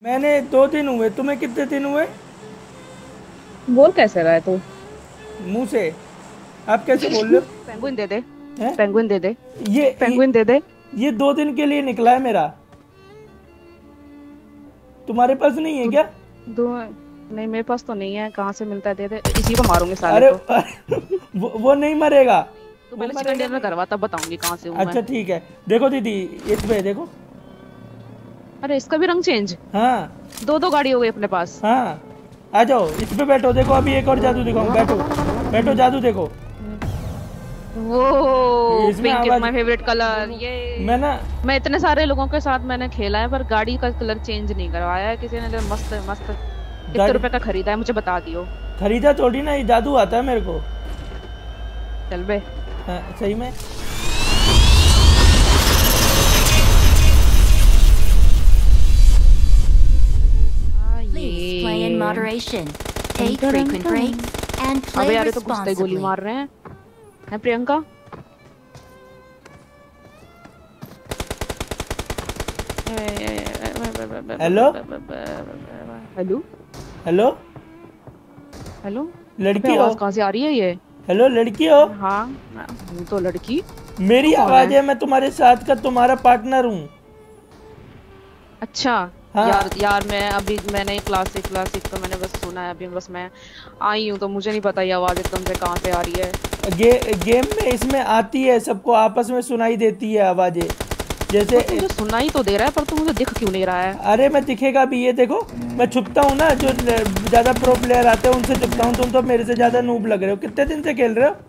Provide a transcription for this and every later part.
मैंने 2 दिन हुए, तुम्हें कितने दिन हुए? बोल कैसे रहा है तू? मुंह से। आप कैसे बोल रहे पेंगुइन दे दे। हो हैं? पेंगुइन दे दे। ये ये पेंगुइन दे दे। ये 2 दिन के लिए निकला है मेरा। तुम्हारे पास नहीं है तू क्या? दो। नहीं, मेरे पास तो नहीं है। कहाँ से मिलता है? दे दे, इसी को मारूंगे साले अरे, को। वो नहीं मरेगा। तू वो पहले चिकन मरेगा डिनर नहीं। करवा, तब बताऊंगी कहाँ से हूँ मैं। अच्छा ठीक है। देखो दीदी, इस पे देखो। अरे इसका भी रंग चेंज। हाँ। दो दो गाड़ी हो गई अपने पास। हाँ, आ जाओ इस पे बैठो। देखो अभी एक और जादू दिखाऊं, बैठो। बैठो, जादू देखो। वो इसमें पिंक इज आवाज। माय फेवरेट कलर ये। मैं ना। मैं इतने सारे लोगों के साथ मैंने खेला है, पर गाड़ी का कलर चेंज नहीं करवाया है किसी ने। तो मस्त मस्त। कितने गाड़ी रुपए का खरीदा है मुझे बता दियो। खरीदा थोड़ी ना, ये जादू आता है मेरे को। चल बे। हाँ, सही में। Please play in ये moderation. Take frequent breaks and अबे play यार, ये तो घुसते ही गोली responsibly. मार रहे हैं Priyanka. Hello. Hello. Hello. Hello. अबे लड़की हो? आवाज कहाँ से आ रही है ये? हेलो, लड़की हो? हाँ, मैं हूँ तो लड़की। मेरी तू कौन आवाज है? है, मैं तुम्हारे साथ का तुम्हारा पार्टनर हूँ। अच्छा। हाँ। यार यार, मैं अभी मैंने क्लासिक क्लासिक तो मैंने बस सुना है अभी। बस मैं आई हूँ तो मुझे नहीं पता ये आवाज एकदम से कहाँ से आ रही है। गेम में इसमें आती है, सबको आपस में सुनाई देती है आवाजें। तो जैसे। तुझे सुनाई तो दे रहा है, पर तू मुझे दिख क्यों नहीं रहा है? अरे मैं दिखेगा भी, ये देखो। मैं छुपता हूँ ना, जो ज्यादा प्रो प्लेयर आते हैं उनसे छुपता हूँ। तुम तो मेरे से ज्यादा नूब लग रहे हो। कितने दिन से खेल रहे हो?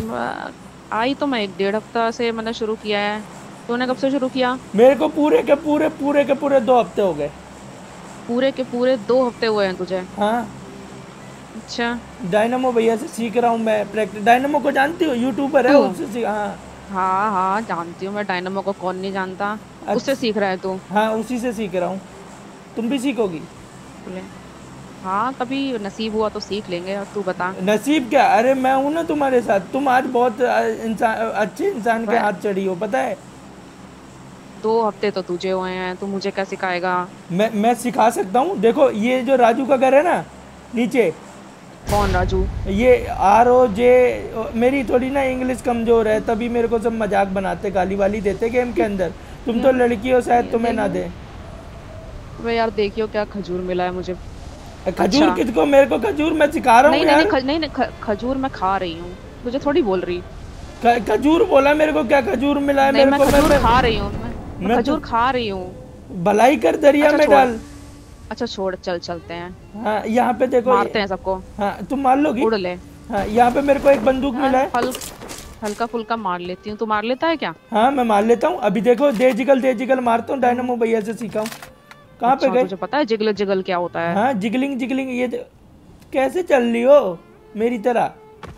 आई तो मैं 1 डेढ़ हफ्ता से मैंने शुरू किया है। तूने कब से शुरू किया? मेरे को पूरे के पूरे 2 हफ्ते हो गए। पूरे के पूरे 2 हफ्ते हुए हैं तुझे? हाँ। अच्छा। डायनामो भैया से सीख रहा हूँ मैं प्रैक्टिस। डायनामो को जानती हो? यूट्यूबर है, तू? उससे सीख। हाँ। हाँ हाँ, जानती हूँ मैं। डायनामो को कौन नहीं जानता। उससे अच्छा। सीख रहा है तू? हाँ, उसी से सीख रहा हूँ। तुम भी सीखोगी? बोले। हाँ, कभी नसीब हुआ तो सीख लेंगे। और तू बता। नसीब क्या? अरे मैं हूं ना तुम्हारे साथ। तुम आज बहुत इंसान, अच्छे इंसान के वह हाथ चढ़ी हो, पता है। 2 हफ्ते तो तुझे हुए हैं, तू मुझे क्या सिखाएगा? मैं सिखा सकता हूँ। देखो ये जो राजू का घर है ना, नीचे। कौन राजू? ये ROJ। मेरी थोड़ी ना इंग्लिश कमजोर है, तभी मेरे को सब मजाक बनाते, गाली वाली देते गेम के अंदर। तुम तो यार, लड़की हो, शायद तुम्हें ना देखियो। दे। वे यार, देखियो क्या खजूर मिला है मुझे। खजूर अच्छा। किसको? मेरे को खजूर? मैं सिखा रहा नहीं हूँ नहीं नहीं, यार। नहीं नहीं, खजूर मैं खा रही हूँ। तुझे थोड़ी बोल रही। खजूर बोला मेरे को, क्या खजूर मिला है नहीं, मेरे मैं को? खजूर खा रही हूँ। मैं मैं तो खजूर खा रही हूँ। भलाई कर दरिया अच्छा में छोड़। डाल। अच्छा छोड़, चल चलते हैं। हाँ, यहाँ पे देखो मारते हैं सबको। हाँ, तुम मार लोगी? उड़ ले। हाँ, यहाँ पे मेरे को एक बंदूक यार मिला है। हल्का फुल्का मार लेती हूँ। तू मार लेता है क्या? हाँ, मैं मार लेता हूँ। अभी देखो, दे जिगल मारता हूँ, हम्म। डायनामो भैया से सीखा हूँ। कहाँ पे अच्छा, गए? तुझे पता है जिगल जिगल क्या होता है? हाँ, जिगलिंग जिगलिंग कैसे चल रही हो मेरी तरह?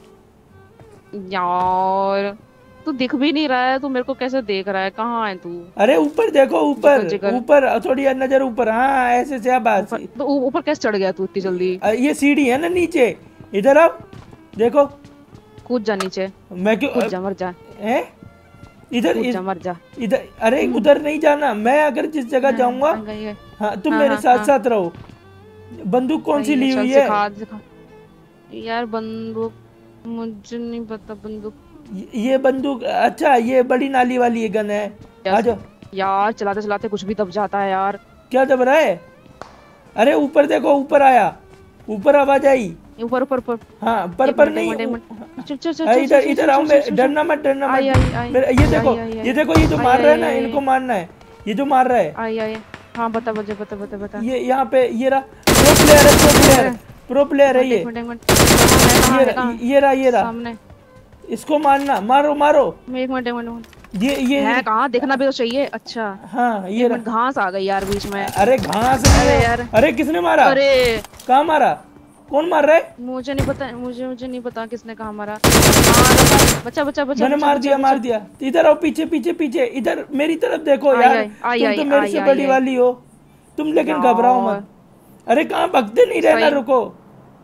यार, तू दिख भी नहीं रहा है। तू मेरे को कैसे देख रहा है? कहाँ है तू? अरे ऊपर देखो, ऊपर। Jiggle jiggle. ऊपर थोड़ी नजर ऊपर। हाँ, ऐसे से ऊपर आबाद। तो ऊपर कैसे चढ़ गया तू इतनी जल्दी? ये सीढ़ी है ना नीचे। इधर आओ। देखो। कूद जा नीचे। मैं क्यों कूद जा, मर जा। हैं? इधर कूद जा, मर जा। इधर। अरे हम्म। उधर नहीं जाना। मैं अगर जिस जगह जाऊंगा। हाँ गई है। हाँ, तुम हाँ मेरे हाँ साथ हाँ। साथ रहो। बंदूक कौन सी सही है, ली चल हुई है? सिखा सिखा। यार बंदूक। मुझे नहीं पता बंदूक। ये बंदूक, अच्छा ये बड़ी नाली वाली ये गन है। आ यार। जाओ। यार, चलाते चलाते कुछ भी दब जाता है यार। क्या दब रहा है? अरे ऊपर देखो, ऊपर आया। ऊपर आवाज आई। ऊपर ऊपर ऊपर। हाँ, पर एक नहीं। मिनट एक मिनट, चल चल चल चल चल इधर चल इधर चल आओ। चल मैं चल चल। डरना मत, डरना आई मत। आई आई। मेरा ये देखो। आई आई ये आई। देखो, ये जो आई मार रहा है आई ना, आई इनको आई। मारना है। ये जो मार रहा है। आई आई। हाँ बता, मुझे बता बता बता। ये यहाँ पे ये रहा। प्रो प्लेयर है, प्रो प्लेयर। अरे, प्रो प्लेयर है ये। एक मिनट एक मिनट। कहाँ है कहाँ है? ये रहा। सामने। इसको मारना, मारो मारो। एक मिनट एक मिनट एक मिनट। ये है कहाँ? देखना भी तो चाहिए। अच्छा। हाँ, ये एक मिनट, रहा। घास आ गई यार बीच में। अरे घास नहीं अरे है। यार। अरे किसने मारा? अरे, कहाँ मारा? कौन मार रहा है? मुझे नहीं पता। मुझे नहीं पता किसने कहा मारा। हाँ बचा बचा बचा मैंने बचा मार बचा दिया, मार बचा। दिया। इधर आओ, पीछे पीछे पीछे। इधर मेरी तरफ देखो आई यार। आई आई तुम आई तो मेरे आई से आई बड़ी आई। वाली हो। तुम लेकिन घबराओ यार मत। अरे कहाँ भगते नहीं रहना, सही। रुको।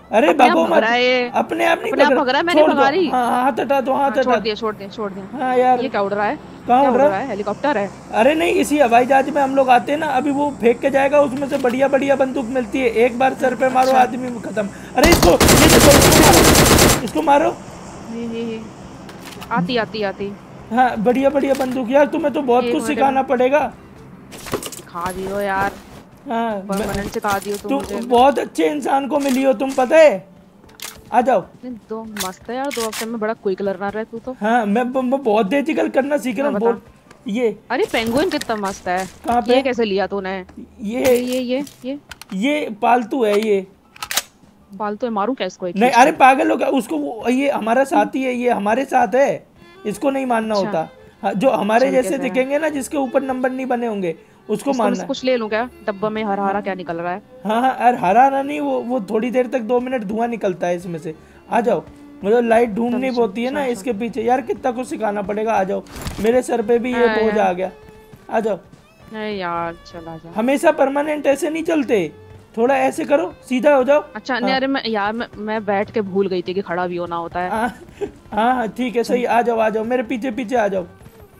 अरे अपने आप भागो भग मत, रहा है ये। अपने आप नहीं अपने आप भग भग रहा है, मैं छोड़ नहीं दो, भगा रही। हाँ हाथ हटा दो, हाथ छोड़ हटा। दिया छोड़ दिया छोड़ दिया। हाँ यार, ये क्या उड़ रहा है? कहाँ क्या उड़ उड़ रहा रहा है? है? हेलीकॉप्टर है? अरे नहीं, इसी हवाई जहाज में हम लोग आते हैं ना, अभी वो फेंक के जाएगा, उसमें से बढ़िया बढ़िया बंदूक मिलती है, एक बार सर पे मारो अच्छा। आदमी खत्म। अरे इसको, ये देखो, इसको मारो, इसको मारो। ये आती आती आती। हाँ बढ़िया बढ़िया बंदूक यार, तुम्हें तो बहुत एक कुछ मिनट सिखाना पड़ेगा। सिखा दियो यार, हाँ परमानेंट सिखा दियो तुम तुम मुझे। बहुत अच्छे इंसान को मिली हो तुम, पता है। आ जाओ। नहीं, दो मस्त है यार, 2 हफ्ते में बड़ा क्विक लर्नर है तू तो। हाँ मैं बहुत तेजिकल करना सीख रहा हाँ हूँ, बता। बहुत। ये अरे पेंगुइन कितना मस्त है। कहाँ पे? ये कैसे लिया तूने? ये ये ये पालतू है ये। पालतू है, मारूं क्या इसको एक नहीं खींच अरे के? पागल हो गया उसको, वो ये हमारा साथी है, ये हमारे साथ है, इसको नहीं मानना अच्छा। होता। हाँ, जो हमारे चल जैसे कैसे है? दिखेंगे ना, जिसके ऊपर नंबर नहीं बने होंगे, उसको इसको मैं मानना से है। कुछ ले लूं क्या? डब्बा में हरा हरा क्या निकल रहा है? हाँ हाँ, अरे हरा हरा नहीं, वो थोड़ी देर तक 2 मिनट धुआं निकलता है इसमें से। आ जाओ, मतलब लाइट ढूंढनी चल होती है ना चल चल। इसके पीछे, यार कितना कुछ सिखाना पड़ेगा। आ जाओ, मेरे सर पे भी ये हाँ, बोझ हाँ। आ गया। आ जाओ। अरे यार चला जा। हमेशा परमानेंट ऐसे नहीं चलते, थोड़ा ऐसे करो, सीधा हो जाओ। अच्छा नहीं, अरे मैं यार मैं बैठ के भूल गई थी कि खड़ा भी होना होता है। हाँ हाँ हाँ, ठीक है सही। आ जाओ मेरे पीछे पीछे आ जाओ।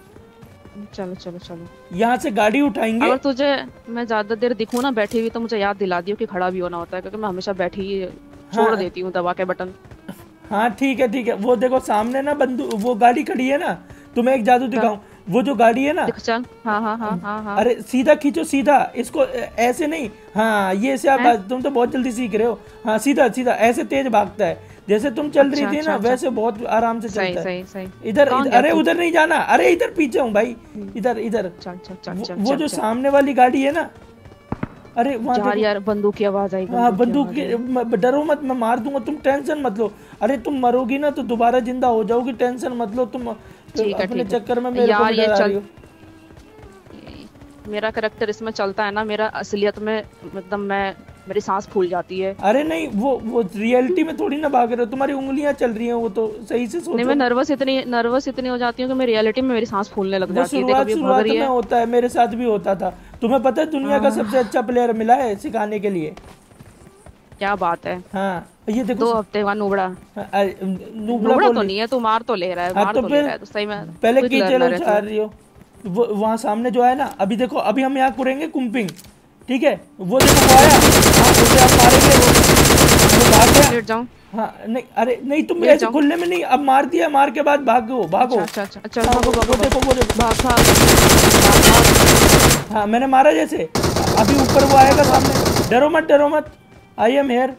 चलो चलो चलो। यहाँ से गाड़ी उठाएंगे। अगर तुझे मैं ज्यादा देर दिखूं ना बैठी हुई, तो मुझे याद दिला दियो कि खड़ा भी होना होता है, क्योंकि मैं हमेशा बैठी ही छोड़ देती हूँ दबा के बटन। हाँ ठीक है, वो देखो सामने ना बंदूक, वो गाड़ी खड़ी है ना, तुम्हें एक जादू दिखाऊं, वो जो गाड़ी है ना, दिख चल। हाँ हाँ हाँ हाँ हाँ। अरे सीधा खींचो, सीधा इसको, ऐसे नहीं। हाँ ये से आप, तुम तो बहुत जल्दी सीख रहे हो। हाँ सीधा सीधा, ऐसे तेज भागता है, जैसे तुम चल रही अच्छा, थी अच्छा, ना, अच्छा। वैसे बहुत आराम से सही चलता है। सही सही। इधर कहाँ इधर, गया अरे तू? उधर नहीं जाना, अरे इधर पीछे हूँ भाई, इधर इधर। चल चल चल चल वो जो चल। सामने वाली गाड़ी है ना, अरे वहाँ यार देखो। यार बंदूक की आवाज आई। हाँ बंदूक की आवाज की, डरो मत, मैं मार दूंगा, तुम टेंशन मत लो। अरे तुम मरोगी ना तो दोबारा जिंदा हो जाओगी, टेंशन मत लो तुम। ठीक है, अपने ठीक है। चक्कर में मेरे को यार भी ये डरा चल। रही हो। आई। मेरा कैरेक्टर इसमें चलता है ना, मेरा असलियत में मतलब मेरी सांस फूल जाती है। अरे नहीं, वो रियलिटी में थोड़ी ना भाग रहे हो, तुम्हारी उंगलियां चल रही हैं, वो तो सही से नहीं, सोचो। मैं नर्वस इतनी हो जाती हूँ कि मैं रियलिटी में मेरी सांस फूलने लग वो जाती है। देख अभी ये भग शुरुआत रही में है। होता है, मेरे साथ भी होता था। तुम्हें पता है दुनिया का सबसे अच्छा प्लेयर मिला है सिखाने के लिए। क्या बात है? हाँ ये देखो। 2 हफ्ते का नुबड़ा। नुबड़ा नुबड़ा तो बोल। नहीं है, तू मार तो ले रहा है, हाँ मार तो तो ले फिर रहा है, तो सही में पहले क्विक कीचड़ लर्नर है उछाल तू। रही हो। वो वहाँ सामने जो है ना, अभी देखो, अभी हम यहाँ करेंगे कुंपिंग, ठीक है। वो देखो वो आया, हाँ उसे आप मारेंगे, वो भाग गया। लेट जाऊं? हाँ नहीं, अरे नहीं तुम लेट ऐसे जाऊं? खुलने में नहीं, अब मार दिया, मार के बाद भागो भागो। अच्छा अच्छा अच्छा। हाँ, भागो भागो वो देखो वो देखो। भाग भाग भाग भाग। हाँ मैंने मारा जैसे, अभी ऊपर वो आएगा सामने। डरो मत, आई एम हेयर।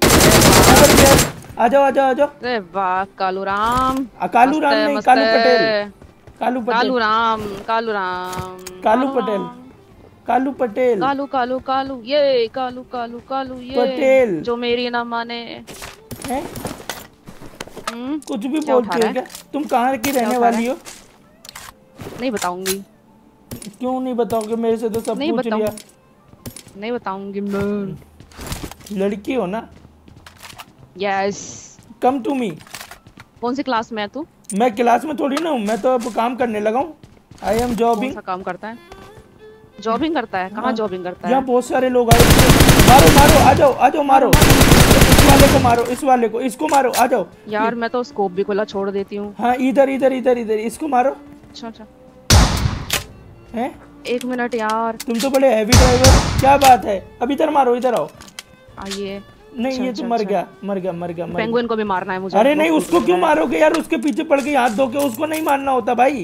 आ जाओ आ जाओ आ जाओ। अरे वाह कालू राम। कालू मस्त राम है, नहीं, मस्त कालू है। पटेल। कालू पटेल। कालू राम कालू राम। कालू पटेल। कालू पटेल। कालू कालू कालू ये कालू कालू कालू ये पटेल। जो मेरी ना माने। हैं? कुछ भी क्या उठा बोलती रहा हो है? क्या? तुम कहाँ की रहने उठा रहा वाली हो? नहीं बताऊंगी। क्यों नहीं बताओगे? मेरे से तो सब नहीं पूछ लिया। नहीं बताऊंगी मैं। लड़की हो ना? यस। Come to me. कौन सी क्लास में है तू? मैं क्लास में थोड़ी ना हूँ, मैं तो अब काम करने लगा हूँ। आई एम कौन जॉबिंग। सा काम करता है? जॉबिंग करता है? कहाँ जॉबिंग करता यहाँ है? बहुत सारे लोग आए। मारो मारो, आ जाओ मारो। इस वाले को मारो, इस वाले को, इसको मारो, आ जाओ। यार मैं तो स्कोप भी खुला छोड़ देती हूँ। हाँ इधर इधर इधर इधर, इसको मारो। अच्छा अच्छा। हैं? 1 मिनट यार। तुम तो बड़े हैवी ड्राइवर, क्या बात है? अब इधर मारो, इधर आओ। आइए। नहीं अच्छा, ये तो अच्छा, मर अच्छा। गया मर गया मर गया मर गया। पेंगुइन को भी मारना है मुझे। अरे वो नहीं, कूद उसको रहा क्यों है। मारोगे यार? उसके पीछे पड़ के हाथ धो के, उसको नहीं मारना होता भाई।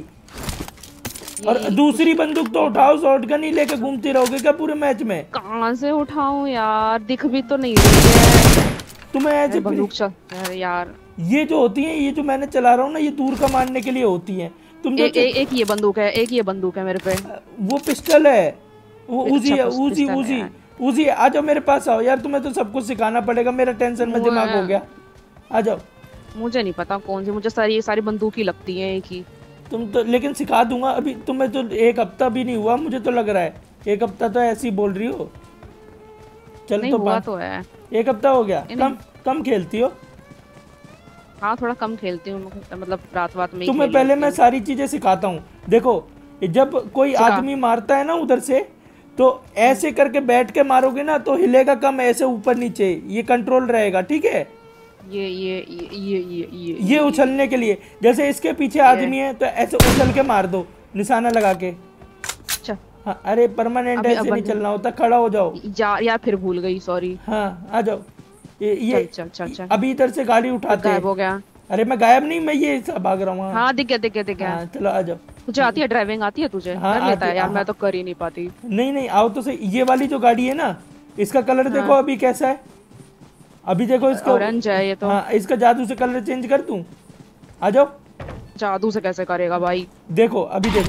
और दूसरी बंदूक तो उठाओ, शॉटगन ही लेके घूमती रहोगे क्या पूरे मैच में? कहाँ से उठाऊं यार? दिख भी तो नहीं रही है। तुम्हें ऐसे अरे बंदूक चल। अरे यार ये जो होती है, ये जो मैंने चला रहा हूँ ना, ये दूर का मारने के लिए होती है। तुम जो एक ये बंदूक है, एक ये बंदूक है मेरे पे। वो पिस्टल है, वो उजी है, अच्छा, उजी पिस्टल है उजी यार। उजी है। आ जाओ मेरे पास आओ यार, तुम्हें तो सब कुछ सिखाना पड़ेगा, मेरा टेंशन में दिमाग हो गया। आ जाओ। मुझे नहीं पता कौन सी, मुझे सारी बंदूक ही लगती है एक ही। तुम तो, लेकिन सिखा दूंगा। अभी तुम्हें तो 1 हफ्ता भी नहीं हुआ, मुझे तो लग रहा है 1 हफ्ता तो ऐसे ही बोल रही हो। चल नहीं तो हुआ तो है। 1 हफ्ता हो गया। कम खेलती हो? हाँ थोड़ा कम खेलती हूँ, मतलब रात में ही तुम्हें खेल पहले लेती मैं हूँ। सारी चीजें सिखाता हूँ। देखो जब कोई आदमी मारता है ना उधर से, तो ऐसे करके बैठ के मारोगे ना तो हिलेगा कम, ऐसे ऊपर नीचे, ये कंट्रोल रहेगा, ठीक है। ये उछलने के लिए, जैसे इसके पीछे आदमी है तो ऐसे उछल के मार दो निशाना लगा के। अच्छा हाँ, अरे परमानेंट ऐसे नहीं चलना होता, खड़ा हो जाओ। यार फिर भूल गई, सॉरी। हाँ आ जाओ। ये चल चल चल। अभी इधर से गाड़ी उठाते हैं। गायब हो गया। अरे मैं गायब नहीं, मैं ये सब भाग रहा हूँ। हाँ दिख गया दिख गया दिख गया। हाँ, चलो आ जाओ। तुझे आती है ड्राइविंग, आती है तुझे? हाँ, कर लेता है यार, हाँ। मैं तो कर ही नहीं पाती। नहीं नहीं आओ तो सही। ये वाली जो गाड़ी है ना, इसका कलर देखो अभी कैसा है। अभी देखो इसका ऑरेंज है ये तो। हाँ, इसका जादू से कलर चेंज कर दूं? आ जाओ। जादू से कैसे करेगा भाई? देखो अभी देखो।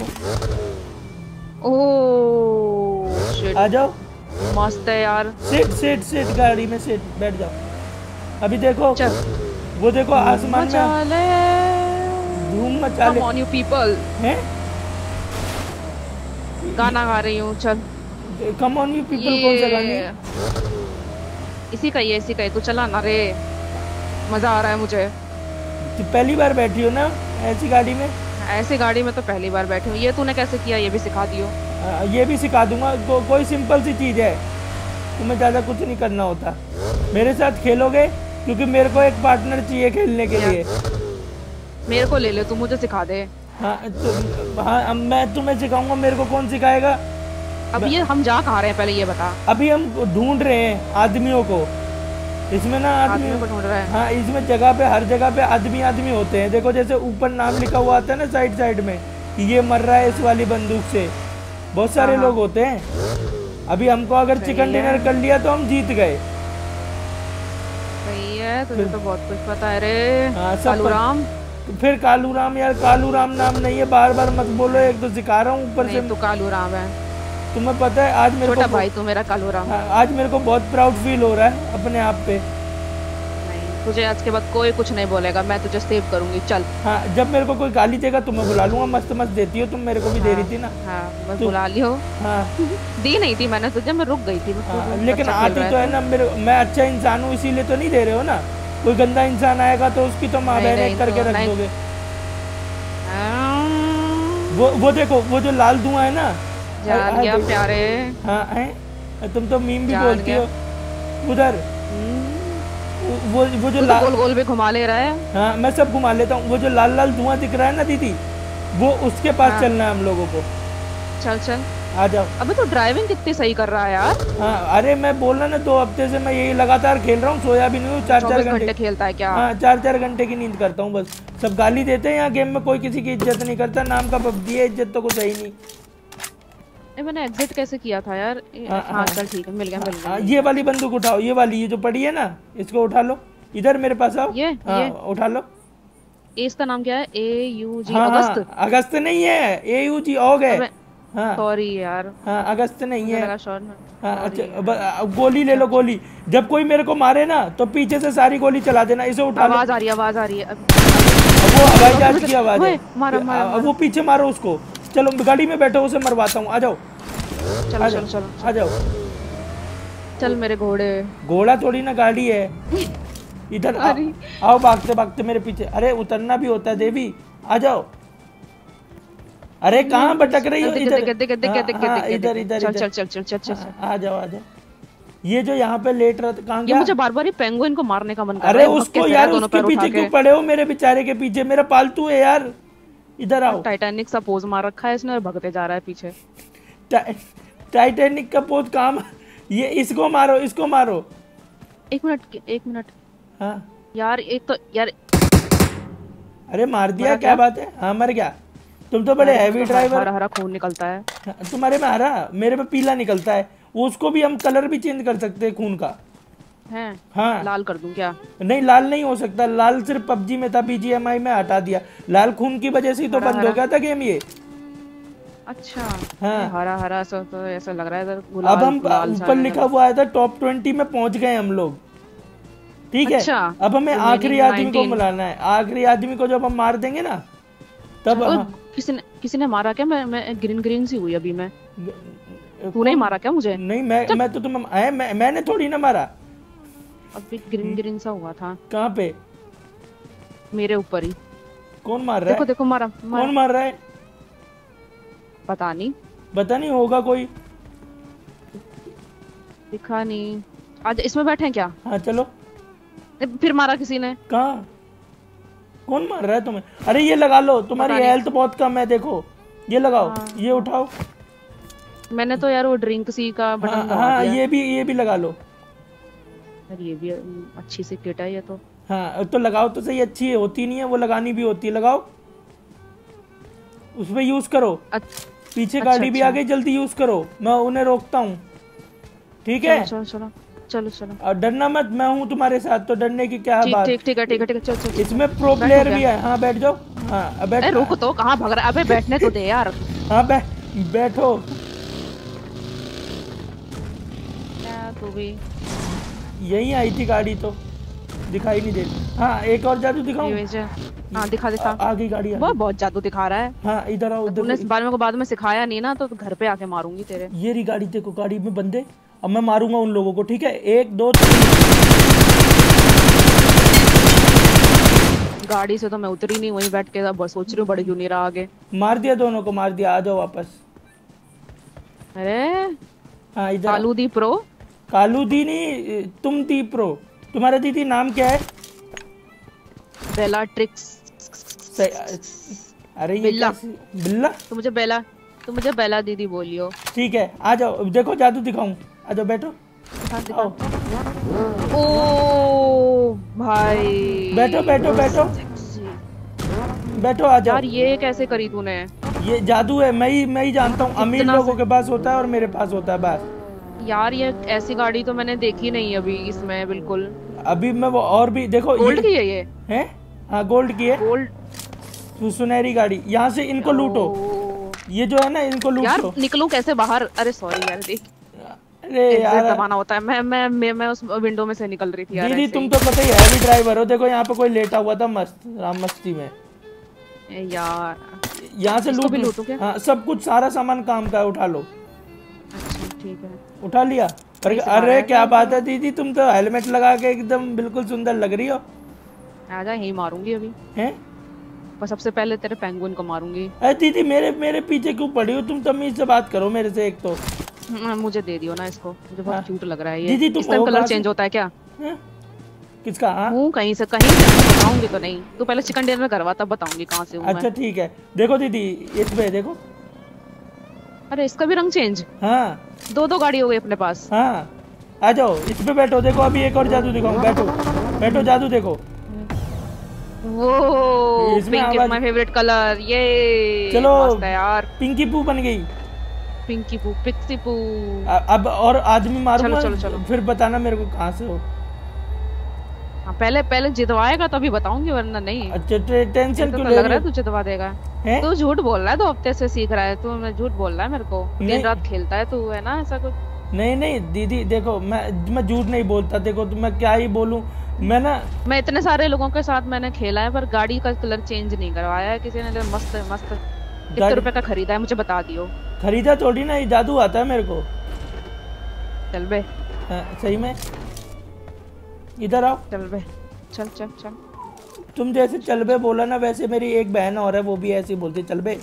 ओह शिट, आ जाओ। मस्त है यार। सीट सीट सीट गाड़ी में सीट, बैठ जाओ। अभी देखो चल वो देखो आसमान में मचा ले, धूम मचा ले। Come on you people. हैं? गाना गा रही हूँ, चल। कम ऑन यू पीपल कौन सा गाना है? इसी का ही है, इसी का ही। तू चला ना रे, मजा आ रहा है मुझे। तू पहली बार बैठी हो ना ऐसी गाड़ी में? ऐसी गाड़ी में तो पहली बार बैठी हूँ। ये तूने कैसे किया, ये भी सिखा दियो। ये भी सिखा दूंगा। कोई सिंपल सी चीज है, तुम्हें ज्यादा कुछ नहीं करना होता। मेरे साथ खेलोगे क्योंकि मेरे को एक पार्टनर चाहिए खेलने के लिए। मेरे को ले ले, तू मुझे सिखा दे। हाँ हाँ मैं तुम्हें सिखाऊंगा। मेरे को कौन सिखाएगा? अब ये हम जा कहाँ रहे हैं पहले ये बता। अभी हम ढूंढ रहे हैं आदमियों को। इसमें ना आदमियों को ढूंढ रहा है। हाँ, इसमें जगह पे हर जगह पे आदमी आदमी होते हैं। देखो जैसे ऊपर नाम लिखा हुआ आता है ना साइड साइड में कि ये मर रहा है इस वाली बंदूक से। बहुत सारे लोग होते हैं। अभी हमको अगर चिकन डिनर कर लिया तो हम जीत गए। सही है, तुझे तो बहुत कुछ पता है रे। हाँ, सब कालू राम। फिर कालू राम? यार कालू राम नाम नहीं है, बार बार मत बोलो। एक तो सिखा रहा हूँ ऊपर से। तू कालू राम है। तुम्हें पता है आज मेरे छोटा को भाई तू मेरा कालू राम। हाँ, आज मेरे को बहुत प्राउड फील हो रहा है अपने आप पे। नहीं, तुझे आज के बाद कोई कुछ नहीं बोलेगा, मैं तुझे सेव करूंगी। चल। हाँ, जब मेरे को कोई गाली देगा तो मैं बुला लूंगा। मस्त मस्त देती हो तुम, मेरे को भी दे रही थी ना। हाँ मैं बुला ली हो। हाँ दी नहीं थी मैंने तुझे, मैं रुक गई थी। हाँ, लेकिन आती तो है ना। मेरे मैं अच्छा इंसान हूँ इसीलिए तो नहीं दे रहे हो ना। कोई गंदा इंसान आएगा तो उसकी तो माँ बहन एक करके रख दोगे। वो देखो वो जो लाल धुआं है ना, जान गया प्यारे। हाँ है, तुम तो मीम भी बोलती हो उधर। वो जो लाल गोल गोल भी घुमा ले रहा है। हाँ मैं सब घुमा लेता हूँ। वो जो लाल लाल धुआं दिख रहा है ना दीदी, वो उसके पास चलना है हम लोगों को। चल चल आ जाओ। अबे तो ड्राइविंग कितनी सही कर रहा है यार। हाँ अरे मैं बोल रहा ना 2 हफ्ते से मैं यही लगातार खेल रहा हूँ, सोया भी नहीं हूँ। 4-4 घंटे खेलता है क्या? हाँ 4-4 घंटे की नींद करता हूँ बस। सब गाली देते हैं यहाँ गेम में, कोई किसी की इज्जत नहीं करता। नाम का पबजी है, इज्जत तो कुछ है ही नहीं। मैंने एग्जिट कैसे किया था यार? हाँ चल ठीक है, मिल गया मिल गया। ये वाली बंदूक उठाओ, ये वाली, ये जो पड़ी है ना, इसको उठा लो। इधर मेरे पास आओ। ये उठा लो। इसका नाम क्या है? AUG। अगस्त? अगस्त नहीं है, AUG ऑग है। हाँ सॉरी यार। हाँ अगस्त नहीं है। हाँ अच्छा गोली ले लो, गोली। जब कोई मेरे को मारे ना तो पीछे से सारी गोली चला देना। इसे उठा लो। आवाज आ रही है, आवाज आ रही है। वो हवाई जहाज की आवाज है। मारो मारो। वो पीछे मारो उसको। चलो गाड़ी में बैठो, उसे मरवाता हूँ। आ जाओ चलो चलो चलो आ जाओ। चल मेरे घोड़े। घोड़ा थोड़ी ना गाड़ी है। इधर आओ भागते भागते मेरे पीछे। अरे उतरना भी होता है देवी। आ जाओ। अरे कहाँ भटक रही हो? इधर इधर इधर चल चल चल चल चल चल। आ जाओ आ जाओ। ये जो यहाँ पे लेट रहा था, कहाँ गया? मुझे बार बार ये पेंगुइन को मारने का मन कर रहा है। अरे उसको यार, उसके पीछे क्यों पड़े हो? मेरे बेचारे के पीछे, मेरा पालतू है यार। इधर आओ। टाइटैनिक सा पोज मार रखा है इसने और भगते जा रहा है पीछे। टाइटैनिक का पोज काम। ये इसको मारो, इसको मारो। एक मिनट। हाँ यार एक तो यार। अरे मार दिया, क्या बात है? हाँ मर गया। तुम तो बड़े हैवी ड्राइवर। हरा हरा खून निकलता है तुम्हारे में हरा, मेरे में पीला निकलता है। उसको भी हम कलर भी चेंज कर सकते हैं खून का। है? हाँ लाल कर दूं क्या? नहीं लाल नहीं हो सकता। लाल सिर्फ पबजी में था, BGMI में हटा दिया। लाल खून की वजह से ही तो बंद हो गया था गेम ये। अच्छा हाँ हरा हरा सा तो ऐसा लग रहा है। अब हम ऊपर लिखा हुआ आया था टॉप 20 में पहुंच गए हम लोग। ठीक है। अच्छा, अब हमें आखिरी आदमी को बुलाना है। आखिरी आदमी को जब हम मार देंगे ना तब किसी ने मारा क्या? मैं ग्रीन सी हुई अभी। मैं तूने ही मारा क्या मुझे? नहीं मैं तो तुम्हें मैंने थोड़ी ना मारा। अभी ग्रीन सा हुआ था। कहाँ पे? मेरे ऊपर ही। कौन मार रहा है? देखो मारा। कौन मार रहा है? पता नहीं होगा कोई। दिखा नहीं। आज इसमें बैठे हैं क्या? हाँ चलो। फिर मारा किसी ने। कहाँ? कौन मार रहा है तुम्हें? अरे ये लगा लो, तुम्हारी पता नहीं। हेल्थ बहुत कम है, देखो ये लगाओ, हाँ। ये उठाओ। मैंने तो यार वो ड्रिंक सी का बटन हाँ दबा हाँ, दिया। ये भी लगा लो। यार ये भी अच्छी सी किट है ये तो। हाँ तो लगाओ तो सही, अच्छी होती नहीं है वो, लगानी भी होती है, लगाओ उसमें यूज करो। पीछे अच्छा, गाड़ी भी अच्छा। आ गई, जल्दी यूज करो, मैं उन्हें रोकता हूँ, ठीक है? चलो चलो चलो चलो। और डरना मत, मैं हूँ तुम्हारे साथ, तो डरने की क्या ठीक बात। ठीक ठीक है ठीक है ठीक है, चल चल। इसमें प्रो बैठो प्लेयर क्या? भी है। हाँ बैठ जाओ। हाँ अब बैठ। अरे रुक तो, कहाँ भाग रहा है? अबे बैठने तो दे यार। हाँ बैठो। क्या तू भी? यही आई थी गाड़ी, तो दिखाई नहीं देती। हाँ एक और जादू दिखाऊं? ये वजह। हाँ दिखा दिखा। आ गई गाड़ी, आ वो गई। बहुत जादू दिखा रहा है। हाँ इधर आओ, तूने इस उधर। बारे में को बाद में सिखाया नहीं ना, तो घर पे आके मारूंगी तेरे। ये रही गाड़ी, देखो गाड़ी में बंदे। अब मैं मारूंगा उन लोगों को, ठीक है? 1 2 3। गाड़ी से तो मैं उतरी नहीं, वहीं बैठ के अब बस सोच रही हूँ बड़े क्यों नहीं रहा आगे। मार दिया, दोनों को मार दिया, आ जाओ वापस। अरे हाँ इधर। कालू दी प्रो। कालू दी नहीं, तुम दी प्रो। तुम्हारा दीदी नाम क्या है? बेला ट्रिक्स। अरे ये बिल्ला। बिल्ला। तुम मुझे बेला दीदी बोलियो। ठीक है आ जाओ, देखो जादू दिखाऊं, आ जाओ बैठो। दिखा दिखा। आओ ओ भाई। बैठो बैठो बैठो बैठो, आ जाओ। यार ये कैसे करी तूने? ये जादू है, मैं ही जानता हूँ। अमीर इतना लोगों के पास होता है और मेरे पास होता है बस। यार ये ऐसी गाड़ी तो मैंने देखी नहीं अभी इसमें बिल्कुल। अभी मैं वो और भी देखो, गोल्ड की है ये? है? हाँ गोल्ड की है, गोल्ड। सुनहरी गाड़ी। यहाँ से इनको लूटो, ये जो है ना, इनको यार लूटो। निकलूं कैसे बाहर? अरे सॉरी यार, देख अरे एग्जिट यार दबाना होता है। मैं उस विंडो में से निकल रही थी यार। दीदी, ऐसे तुम तो पता ही हैवी ड्राइवर हो। देखो यहाँ पे कोई लेटा हुआ था मस्त राम मस्ती में। ही। यार यहाँ से इसको भी लूट लूटूं क्या? हाँ सब कुछ, सारा सामान काम का है, उठा लो। अच्छा ठीक है। उठा लिया? सही से अरे मारा क्या बात है दीदी, तुम तो हेलमेट लगा के एकदम बिल्कुल सुंदर लग रही हो। आजा, यही मारूंगी अभी। हैं? पर सबसे पहले तेरे पेंगुइन को मारूंगी। अरे दीदी, मेरे पीछे क्यों पड़ी हो तुम? तमीज से बात करो मेरे से एक तो। मुझे दे दियो ना इसको, मुझे हाँ। बहुत क्यूट लग रहा है ये। दीदी, तुम इस टाइम हो कलर कहाँ से? चेंज होता है क्या? हैं? किसका? हाँ हूँ कहीं से बताऊंगी तो नहीं। तू पहले चिकन डिनर करवा, तब बताऊंगी कहाँ से हूँ अच्छा मैं। ठीक है। देखो दीदी, इस पे देखो। अरे इसका भी रंग चेंज। हाँ दो गाड़ी हो गई अपने पास। हाँ आ जाओ, इस पे बैठो। देखो अभी एक और जादू दिखाऊं, बैठो बैठो, जादू देखो। वो इसमें पिंक इज आवाज- माय फेवरेट कलर। ये चलो। मस्त है यार। पिंकी पू बन गई। पिंकी पू, पिक्सी पू। अब और आदमी मारूंगा, चलो, चलो, चलो। फिर बताना मेरे को कहाँ से हो। हाँ पहले जितवाएगा तभी बताऊंगी, वरना नहीं। अच्छा टेंशन तो क्यों लग ले रहा रही है तू जितवा देगा। है? तू झूठ बोल रहा है, 2 हफ्ते से सीख रहा है तू। मैं झूठ बोल रहा है मेरे को। नहीं। दिन रात खेलता है तू, है ना ऐसा कुछ? नहीं नहीं दीदी, देखो मैं झूठ नहीं बोलता। देखो तो मैं क्या ही बोलूं, मैं ना। मैं इतने सारे लोगों के साथ मैंने खेला है, पर गाड़ी का कलर चेंज नहीं करवाया है किसी ने। मस्त मस्त। कितने गाड़ी- रुपए का खरीदा है मुझे बता दियो। खरीदा थोड़ी ना, ये जादू आता है मेरे को। चल बे, हाँ, सही में। इधर आओ। चल बे, चल चल चल। तुम जैसे चलबे बोला ना, वैसे मेरी एक बहन और है, वो भी ऐसे ही बोलती है चलबे।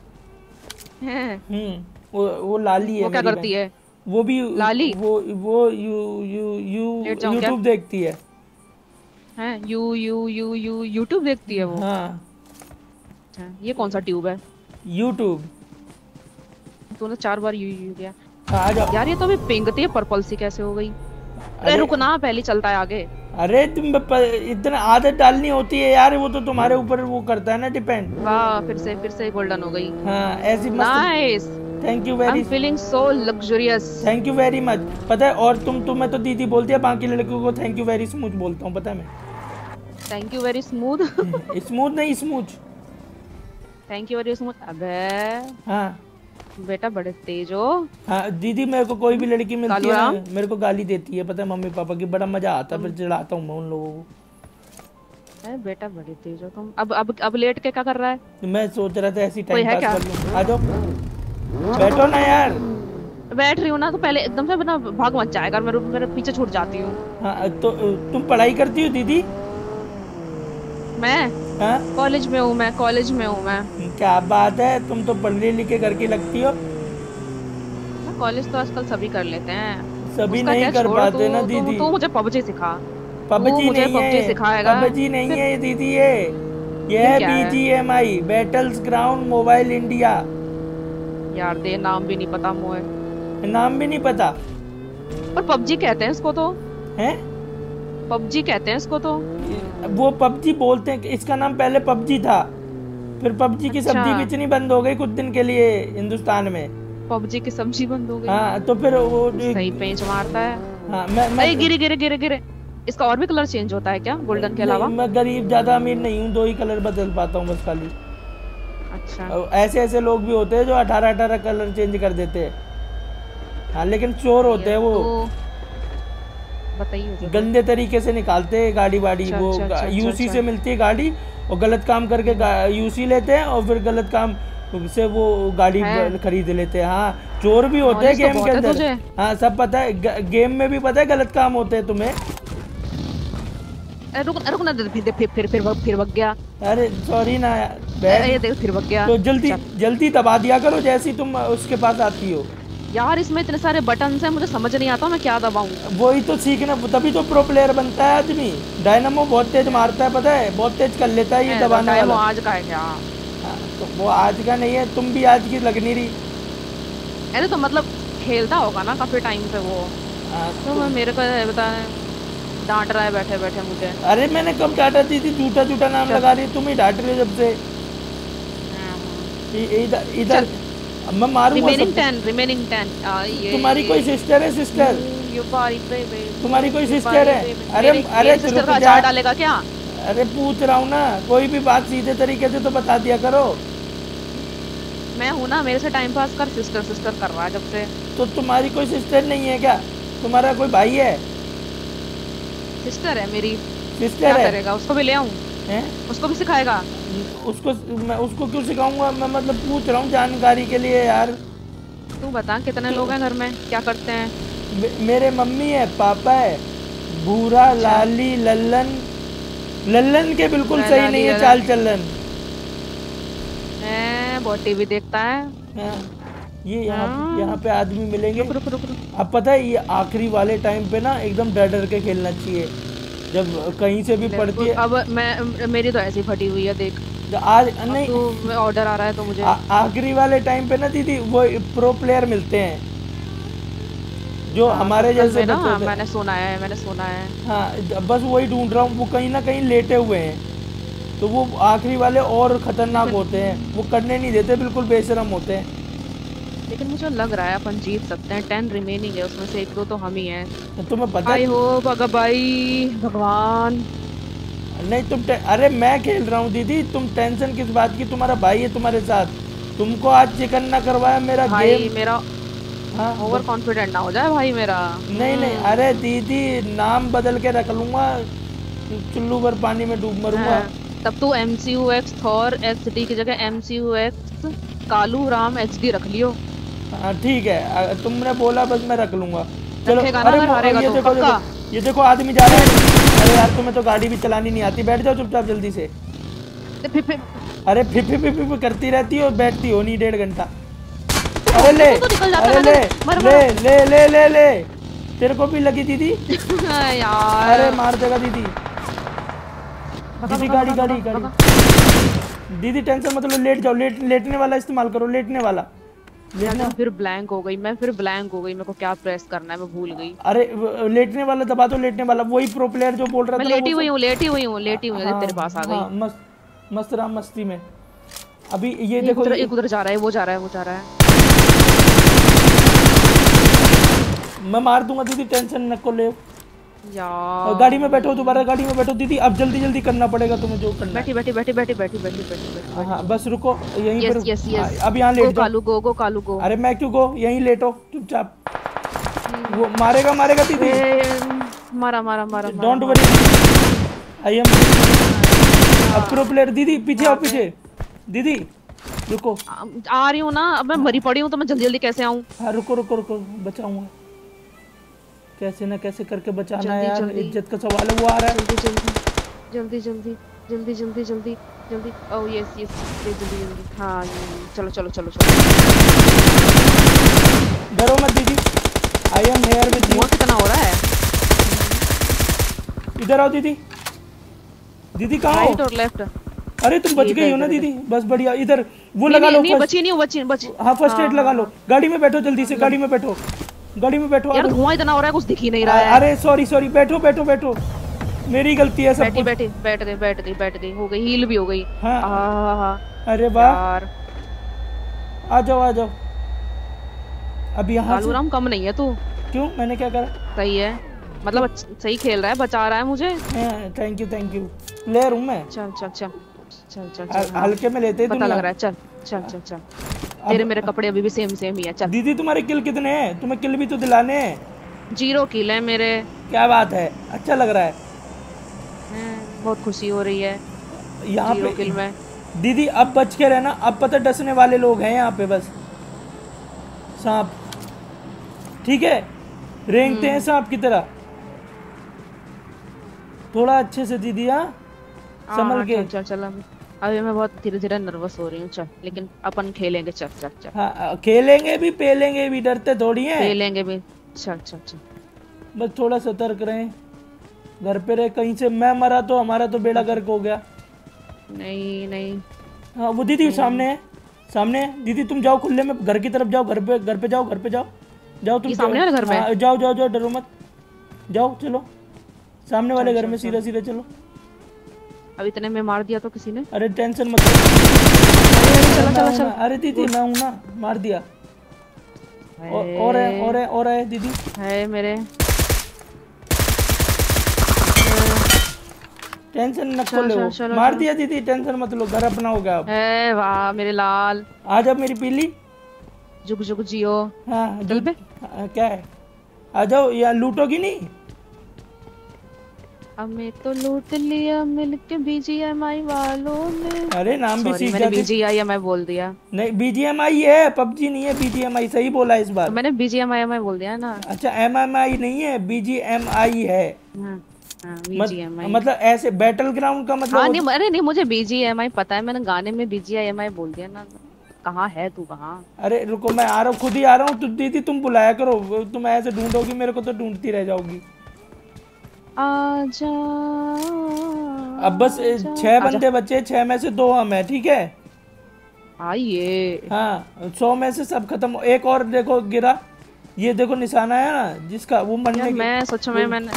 हैं? वो लाली है। वो क्या मेरी करती बहन। है? वो भी लाली? वो लेट जाऊं क्या? यूट्यूब देखती है। हैं? यूट्यूब देखती है वो? हाँ अच्छा, ये कौन सा ट्यूब है? यूट्यूब। तूने 4 बार यू किया। आ जाओ। यार ये तो अभी पिंक थी, पर्पल सी कैसे हो गई? अरे रुक ना, पहले चलता है आगे। अरे तुम इतना आदत डालनी होती है यार, वो तो तुम्हारे ऊपर वो करता है ना, डिपेंड। वाह, फिर से गोल्डन हो गई। हाँ ऐसी मस्त। Nice. Thank you I very am feeling so luxurious. Thank you very much. पता है, और तुम्हें तो दीदी बोलती है, बाकी लड़कियों को थैंक यू वेरी स्मूथ बोलता हूँ, पता है मैं। Thank you very smooth. Smooth नहीं, smooth. Thank you very smooth. अबे हाँ बेटा बड़े तेज हो। हाँ दीदी, मेरे को कोई भी लड़की मिलती है कालू ना, मेरे को गाली देती है, पता है मम्मी पापा की। बड़ा मजा आता है, फिर चिढ़ाता हूँ मैं उन लोगों को। अरे बेटा बड़े तेज हो तुम। अब लेट के क्या कर रहा है? तो मैं सोच रहा था ऐसी कोई टाइम है पास क्या? कर लूँ। आ जाओ, बैठो ना यार। बैठ रही हूँ ना, तो पहले एकदम से बना भाग मत जाएगा, मेरे पीछे छूट जाती हूँ हाँ तो तुम पढ़ाई करती हो दीदी? मैं। हाँ कॉलेज में हूँ मैं। क्या बात है, तुम तो पढ़ने लिखे करके लगती हो। कॉलेज तो आजकल सभी कर लेते हैं। सभी उसका नहीं क्या कर छोड़, पाते ना तू दीदी। मुझे पबजी सिखा। पबजी मुझे नहीं PUBG है, सिखाएगा। पबजी नहीं है ये दीदी, ये है क्या है? BGMI, battles ground mobile India. यार दे, नाम भी नहीं पता मुझे। नाम भी नहीं पता पर PUBG कहते हैं इसको तो, है? PUBG कहते हैं इसको तो। वो पबजी बोलते हैं, इसका नाम पहले पबजी था, फिर पबजी की अच्छा। सब्जी बेचनी बंद हो गई कुछ दिन के लिए हिंदुस्तान में। PUBG की सब्जी बंद हो गई। हाँ तो फिर वो सही पेंच मारता है। हाँ अरे गिरे गिरे गिरे गिरे। इसका और भी कलर चेंज होता है क्या गोल्डन के अलावा? मैं गरीब ज्यादा अमीर नहीं हूँ, 2 ही कलर बदल पाता हूँ बस खाली। अच्छा। और ऐसे ऐसे लोग भी होते हैं जो 18-18 कलर चेंज कर देते हैं। हाँ लेकिन चोर होते हैं वो, तो बताइए मुझे। गंदे तरीके से निकालते हैं गाड़ी वाड़ी। अच्छा, वो अच्छा, अच्छा, यूसी अच्छा। से मिलती है गाड़ी और गलत काम करके यूसी लेते हैं और फिर गलत काम से वो गाड़ी है। खरीद लेते हैं। हाँ चोर भी होते हैं नॉलेज तो गेम के बहुत है अंदर। तुझे। हाँ सब पता है, गेम में भी पता है गलत काम होते हैं तुम्हें। रुक रुक ना, फिर भग गया। अरे सॉरी ना अरे ये बहन, देख फिर भग गया। तो जल्दी चल। जल्दी दबा दिया करो जैसे ही तुम उसके पास आती हो। यार इसमें इतने सारे बटन हैं, मुझे समझ नहीं आता मैं क्या दबाऊं। वही तो सीखना, तभी तो प्रो प्लेयर बनता है आदमी। डायनामो बहुत तेज मारता है पता है, बहुत तेज कर लेता है ये दबाने टाइम वाला। आज का है क्या? हाँ, तो वो आज का नहीं है, तुम भी आज की लग नहीं रही। अरे तो मतलब खेलता होगा ना काफी टाइम से वो। हाँ, तो मैं मेरे को बता डांट रहा है बैठे बैठे मुझे। अरे मैंने कब डांटा दी थी? झूठा झूठा नाम लगा रही, तुम ही डांट रहे हो जब से। इधर इधर मैं मारूंगा रिमेनिंग सबको। 10 रिमेनिंग 10। तुम्हारी कोई सिस्टर है? सिस्टर यू बारी बेबी। तुम्हारी कोई सिस्टर है? अरे अरे सिस्टर रुक का जा। अचार डालेगा क्या? अरे पूछ रहा हूँ ना, कोई भी बात सीधे तरीके से तो बता दिया करो। मैं हूँ ना, मेरे से टाइम पास कर। सिस्टर सिस्टर कर रहा है जब से। तो तुम्हारी कोई सिस्टर नहीं है क्या? तुम्हारा कोई भाई है? सिस्टर है मेरी। क्या सिस्टर है? करेगा? उसको भी ले आऊं? हैं? उसको भी सिखाएगा? उसको मैं उसको क्यों सिखाऊंगा? मैं मतलब पूछ रहा हूँ जानकारी के लिए यार। तू बता कितने लोग हैं घर में, क्या करते हैं? मेरे मम्मी है, पापा है, भूरा, लाली, लल्लन। लल्लन के बिल्कुल मैं सही लाली नहीं है लल्लन। चाल चलन। बहुत टीवी देखता है। हाँ, ये यहाँ हाँ। यहाँ पे आदमी मिलेंगे। रुक रुक रुक रुक। अब पता है ये आखिरी वाले टाइम पे ना एकदम डर डर के खेलना चाहिए, जब कहीं से भी पड़ती है। अब मैं मेरी तो ऐसी फटी हुई है देख। आज नहीं, तो ऑर्डर आ रहा है तो मुझे आखिरी वाले टाइम पे ना दीदी वो प्रो प्लेयर मिलते हैं जो हमारे कल जैसे में ना। बच्चे हाँ, थे। मैंने सुना है मैंने सुना है। हाँ बस वही ढूंढ रहा हूँ, वो कहीं ना कहीं लेटे हुए हैं, तो वो आखिरी वाले और खतरनाक होते हैं, वो करने नहीं देते, बिल्कुल बेशरम होते हैं। लेकिन मुझे लग रहा है अपन जीत सकते हैं। 10 रिमेनिंग है, उसमें से 1-2 तो हम ही हैं। तुम्हें पता आई है? हो भाई भगवान। नहीं अरे मैं खेल रहा हूँ दीदी, तुम टेंशन किस बात की? तुम्हारा भाई है तुम्हारे साथ, तुमको आज चिकन ना करवाया मेरा भाई गेम। मेरा हाँ ओवर कॉन्फिडेंट ना हो जाए भाई मेरा। नहीं अरे दीदी नाम बदल के रख लूंगा, चुल्लू भर पानी में डूब मरूंगा। हाँ, तब तू MCUX थॉर XD की जगह MCUX कालू राम XD रख लियो। हाँ ठीक है, तुमने बोला बस मैं रख लूंगा। चलो रखेगा ना अरे अगर हारेगा ये तो, देखो पक्का? ये देखो आदमी जा रहा है। अरे यार तुम्हें तो गाड़ी भी चलानी नहीं आती, बैठ जाओ चुपचाप जल्दी से। फिर अरे फिर करती रहती हो, बैठती हो नहीं 1.5 घंटा। अरे ले तो निकल जाता अरे है, ले मर ले ले ले ले ले तेरे को भी लगी दीदी। यार अरे मार देगा दीदी। दीदी गाड़ी गाड़ी गाड़ी। दीदी टेंशन मत लो, लेट जाओ, लेटने वाला इस्तेमाल करो, लेटने वाला। मैं फिर ब्लैंक हो गई मेरे को क्या प्रेस करना है मैं भूल गई। अरे लेटने वाला दबा दो, लेटने वाला, वही प्रो प्लेयर जो बोल रहा था मैं ना, लेटी वो हुई हूँ तेरे पास आ हाँ, गई। मस्त रहा मस्ती में। अभी ये एक देखो उधर जा रहा है, वो जा रहा है। मैं मार दूंगा दीदी, टेंशन न को ले। यार गाड़ी में बैठो, दोबारा गाड़ी में बैठो दीदी, अब जल्दी जल्दी करना पड़ेगा तुम्हें जो करना है। बैठी। हाँ बस रुको यहीं पर। यस अब यहाँ लेट जाओ। कालू गो। अरे मैं क्यों गो, यहीं लेटो चुपचाप। वो मारेगा दीदी। मारा डोंट वरी, आई एम। अब प्रो प्लेयर दीदी पीछे आओ, पीछे दीदी रुको। आ रही हूँ ना, अब मैं मरी पड़ी हूँ तो मैं जल्दी जल्दी कैसे आऊँ? हाँ रुको बचाऊंगा, कैसे ना कैसे करके बचाना है यार, इज्जत का सवाल है। वो आ रहा है, जल्दी। ओह यस जल्दी। हाँ चलो। डरो मत दीदी, I am here with you. धुआं कितना हो रहा है? इधर आओ दीदी। दीदी कहाँ राइट हो? और लेफ्ट। अरे तुम बच गई हो ना दीदी, बस बढ़िया। इधर वो लगा लो नहीं first- बची नहीं हूँ, बची बची। हाँ फर्स्ट एड लगा लो। गाड़ी में बैठो जल्दी से, गाड़ी में बैठो, गाड़ी में बैठो। यार धुआं इतना हो रहा है, कुछ दिख ही नहीं रहा है। अरे सॉरी सॉरी, बैठो बैठो बैठो, मेरी गलती है सब बैठी कुछ। बैठी बैठ गई, हो गई हील भी हो गई। हाँ हाँ अरे वाह, यार आ जाओ आ जाओ। अब यहाँ कालू से राम कम नहीं है तू। क्यों, मैंने क्या करा? सही है, मतलब सही खेल रहा है, बचा रहा है मुझे। थैंक यू प्लेयर हूँ मैं। चल चल चल चल चल चल। हाँ, हल्के में लेते हैं पता दुनिया। लग रहा है। चल चल चल चल। तेरे मेरे कपड़े अभी भी सेम ही है। चल दीदी तुम्हारे किल कितने हैं? तुम्हें किल भी तो दिलाने हैं। 0 किल है मेरे। क्या बात है, अच्छा लग रहा है। बहुत खुशी हो रही है यहाँ 0 किल पे में। दीदी अब बच के रहना, अब पता डसने वाले लोग हैं यहाँ पे, बस सांप, ठीक है? रेंगते हैं सांप की तरह। थोड़ा अच्छे से दीदी, हाँ संभल के। चल चल अभी मैं बहुत धीरे धीरे नर्वस हो रही हूँ। चल लेकिन अपन खेलेंगे। चल चल चल। हाँ खेलेंगे भी पेलेंगे भी, डरते थोड़ी हैं। खेलेंगे भी। चल चल चल। बस थोड़ा सतर्क रहें, घर पे रहे। कहीं से मैं मरा तो हमारा तो बेड़ा गर्क हो गया। नहीं नहीं हाँ वो दीदी सामने है, सामने है। दीदी तुम जाओ खुले में, घर की तरफ जाओ, घर पे जाओ, घर पे जाओ, जाओ तुम। ये सामने वाले घर में? हाँ, जाओ जाओ जाओ, डरो मत, जाओ चलो सामने वाले घर में, सीधा सीधा चलो। अब इतने में मार दिया तो किसी ने। अरे टेंशन मत लो। चलो चलो चलो। अरे दीदी मैं हूं ना, मार दिया। और है दीदी। है मेरे। टेंशन मत चलो, लो, चलो, चलो, मार चलो। दिया दीदी, टेंशन मत लो, घर अपना हो गया अब। है वाह मेरे लाल। आ जाओ मेरी पीली। जुग जुग जियो। हाँ चल बे। क्या है, आ जाओ। या लूटोगी नहीं? हमें तो लूट लिया मिलके BGMI वालों ने। अरे नाम भी Sorry, सीख मैंने जाते। BGMI बोल दिया। नहीं BGMI है, पबजी नहीं है, BGMI सही बोला इस बार। तो मैंने BGMI बोल दिया ना। अच्छा MMI नहीं है, BGMI है। हाँ, BGMI। मतलब ऐसे बैटल ग्राउंड का मतलब हाँ नहीं, अरे नहीं मुझे BGMI पता है, मैंने गाने में BGMI बोल दिया ना। कहाँ है तू, कहाँ? अरे रुको मैं आ रहा हूँ, खुद ही आ रहा हूँ। दीदी तुम बुलाया करो, तुम ऐसे ढूंढोगी मेरे को तो ढूंढती रह जाओगी। आजा। अब बस 6 बंदे बचे, 6 में से 2 हम है, ठीक है? आइए। हाँ 100 में से सब खत्म। एक और देखो गिरा, ये देखो निशाना है ना जिसका, वो मरने यार की। मैं सच में मैंने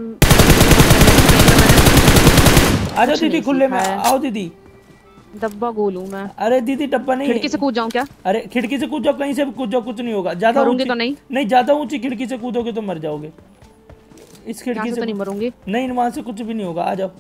आ जाओ कुछ दीदी नहीं खुले में, सीखा है। आओ दीदी। डब्बा गोलू मैं। अरे दीदी डब्बा नहीं, खिड़की से कूद जाऊं क्या? अरे खिड़की से कूद जाओ, कहीं से भी कूद जाओ, कुछ नहीं होगा। ज्यादा मरूंगी ऊंची तो नहीं? नहीं, ज्यादा ऊंची खिड़की से कूदोगे तो मर जाओगे। इस यहाँ खिड़की से से तो नहीं मरूंगी। नहीं, वहां से कुछ भी नहीं होगा। आ जाओ,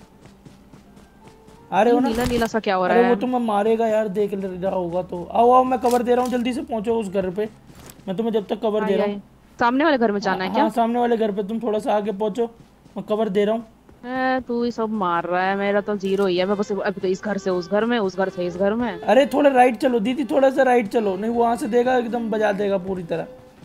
आ रहे हो ना? नीला नीला सा क्या हो रहा अरे है? वो तुम्हें मारेगा यार, देख रहा होगा तो। आओ आओ, मैं कवर दे रहा हूँ, जल्दी से पहुंचो उस घर पे। मैं तुम्हें जब तक कवर दे रहा हूँ। सामने वाले घर में जाना है क्या? हाँ सामने वाले घर पे, तुम थोड़ा सा आगे पहुंचो, मैं कवर दे रहा हूँ। तू ही सब मार रहा है, मेरा तो 0 ही है। मैं बस अभी तो इस घर से उस घर में, उस घर से इस घर में। अरे थोड़ा राइट चलो दीदी, थोड़ा सा राइट चलो, नहीं वहां से देगा एकदम बजा देगा पूरी तरह।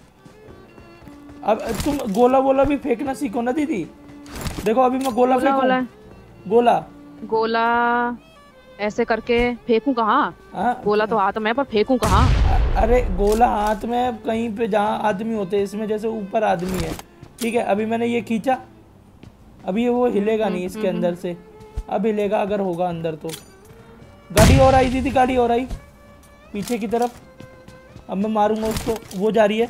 अब तुम गोला वोला भी फेंकना सीखो ना दीदी। देखो अभी मैं गोला फेंकूं, गोला ऐसे करके फेंकूं कहाँ? हाँ गोला तो हाथ में, पर फेंकूं कहाँ? अरे गोला हाथ में कहीं पे जहाँ आदमी होते हैं, इसमें जैसे ऊपर आदमी है, ठीक है? अभी मैंने ये खींचा, अभी ये वो हिलेगा नहीं इसके अंदर से, अब हिलेगा अगर होगा अंदर तो। गाड़ी और आई दीदी, गाड़ी और आई पीछे की तरफ। अब मैं मारूंगा उसको, वो जा रही है।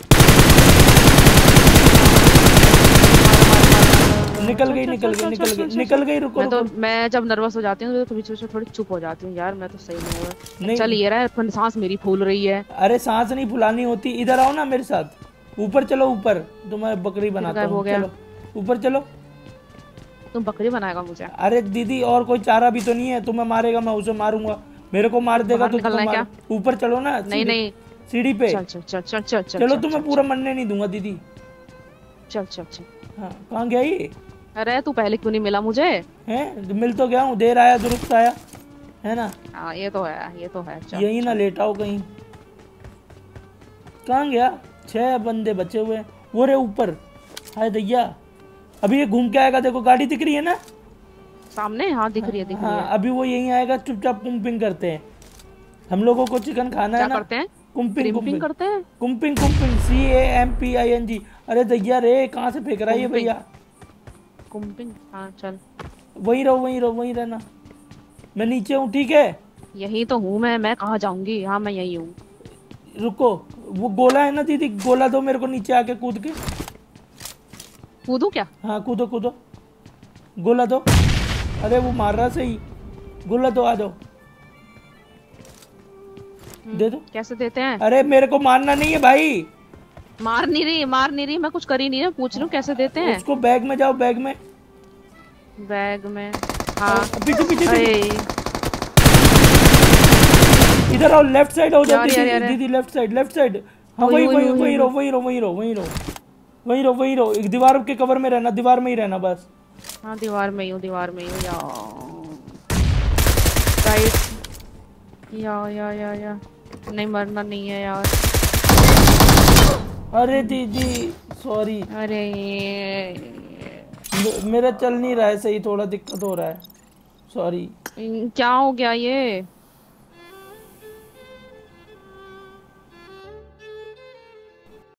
निकल गई। रुको मैं तो मैं जब नर्वस हो जाती हूँ तो बीच में थोड़ी चुप हो जाती हूँ यार। मैं तो सही नहीं नहीं। चल ये रहा है, सांस मेरी फूल रही है। अरे सांस नहीं फुलानी होती, इधर आओ ना मेरे साथ, ऊपर चलो, ऊपर तुम्हें बकरी बनाता हूँ। चलो ऊपर चलो। तुम बकरी बनाएगा मुझे? अरे दीदी और कोई चारा भी तो नहीं है, तुम्हें मारेगा मैं उसे मारूंगा, मेरे को मार देगा तो तुम मार। ऊपर चलो ना, नहीं सीढ़ी पे। चल तुम्हें पूरा मरने नहीं दूंगा दीदी। चल। हाँ कहाँ गया ये? अरे तू पहले क्यों नहीं मिला मुझे? हैं मिल तो गया हूँ, देर आया दुरुस्त आया, है ना? हाँ ये तो है। चल, यही ना लेटाओ कहीं। कहाँ गया? 6 बंदे बचे हुए, वो रे ऊपर। हाय दैया, अभी ये घूम के आएगा, देखो गाड़ी दिख रही है ना सामने? हाँ दिख रही है। हाँ अभी वो यहीं आएगा, चुपचाप कुम्पिंग करते हैं। हम लोगों को चिकन खाना है ना। करते हैं? कुम्पिंग करते हैं। कुम्पिंग CAMPING। अरे दैया रे, कहाँ से फेंक रहा है ये भैया? कुंपिंग हाँ चल वहीं रहो वहीं रहो वहीं रहना, मैं नीचे हूँ ठीक है। यही तो हूँ मैं कहाँ जाऊंगी। हाँ मैं यही हूँ। रुको, वो गोला है ना दीदी, गोला दो मेरे को नीचे आके कूद के। कूदू क्या? हाँ कूदो कूदो, गोला दो। अरे वो मार रहा सही, गोला दो, आ जाओ दे दो। कैसे देते हैं? अरे मेरे को मारना नहीं है भाई। मार नहीं रही, मैं कुछ कर ही नहीं रही, पूछ रही हूँ कैसे देते हैं। उसको बैग में जाओ, बैग में। बैग में हाँ। पीछे पीछे अरे इधर आओ, लेफ्ट साइड हो जाओ यार, दीदी, यार, यार। दीदी लेफ्ट साइड। हाँ वही, वही वही, वही वही, वही रहो वही रहो वही रहो वही रहो वही रहो वही रहो। एक दीवार के कवर में रहना, दीवार में ही रहना बस। हाँ दीवार में ही हूँ यार। राइट या नहीं मरना नहीं है यार। अरे दीदी सॉरी, अरे मेरा चल नहीं रहा है सही, थोड़ा दिक्कत हो रहा है, सॉरी। क्या हो गया ये?